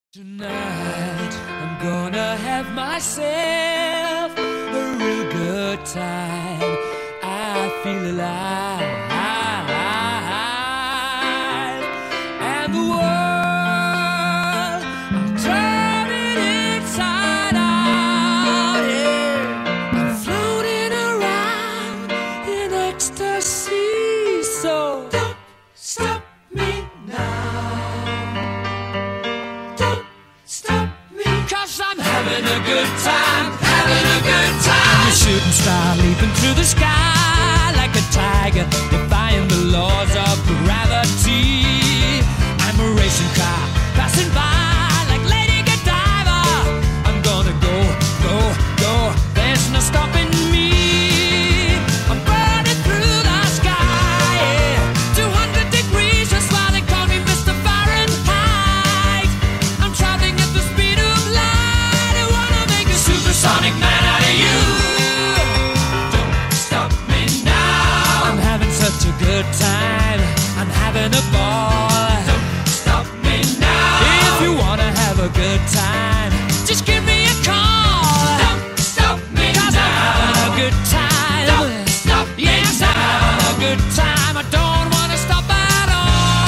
Tonight, I'm gonna have myself a real good time. I feel alive, and the world, I'm turning inside out, yeah. I'm floating around in ecstasy, so don't stop me now. I'm having a good time, having a good time. I'm a shooting star leaping through the sky like a tiger, defying the laws of gravity. I'm a racing car passing by like Lady Godiva. I'm gonna go, go, go. There's no stopping me. I'm burning through the sky, yeah. 200 degrees, that's why they call me Mr. Fahrenheit. I'm traveling at the speed of light. Supersonic man out of you. Don't stop me now. I'm having such a good time. I'm having a ball. Don't stop me now. If you wanna have a good time, just give me a call. Don't stop me now. 'Cause I'm having a good time. Don't stop me now. Yes, I'm having a good time. I don't wanna stop at all.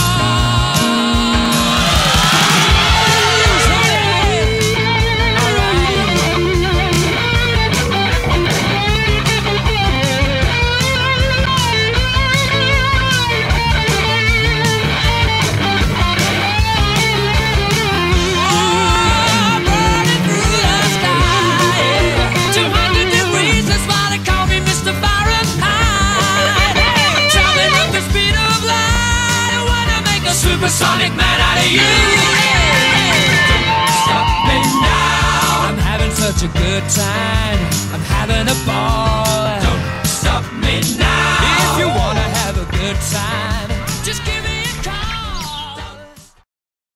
Supersonic man out of you. Don't stop me now. I'm having such a good time. I'm having a ball. Don't stop me now. If you wanna have a good time,